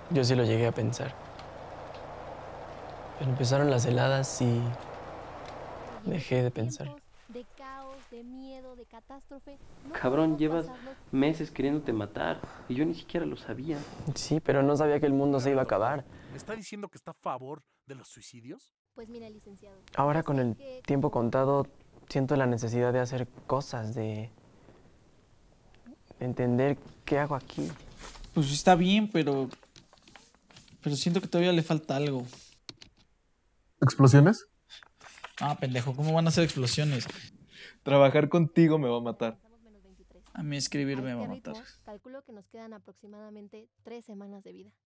Yo sí lo llegué a pensar. Pero empezaron las heladas y dejé de pensar. Tiempos de caos, de miedo, de catástrofe, no Cabrón, podemos llevas pasarlos. meses queriéndote matar y yo ni siquiera lo sabía. Sí, pero no sabía que el mundo A se ver, iba a doctor, acabar. ¿me está diciendo que está a favor de los suicidios? Pues mira, licenciado, Ahora yo con sé el que tiempo como contado, siento la necesidad de hacer cosas, de entender qué hago aquí. Pues está bien, pero siento que todavía le falta algo. ¿Explosiones? Ah, pendejo, ¿cómo van a ser explosiones? Trabajar contigo me va a matar. avanzamos menos 23. A mí escribir A me va este a matar. ritmo, calculo que nos quedan aproximadamente 3 semanas de vida.